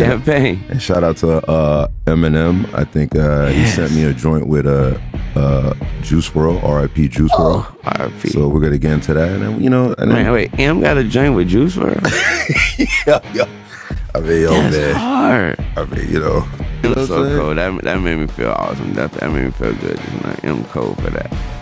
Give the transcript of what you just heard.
champagne. And shout out to Eminem. I think he sent me a joint with Juice WRLD, R.I.P. Juice WRLD. R.I.P. So we're gonna get into that, and then, you know, and then, wait, M got a joint with Juice WRLD? yo. I mean, yo, That's man. hard. I mean, you know. It was so cool. That made me feel awesome. That made me feel good. I'm cold for that.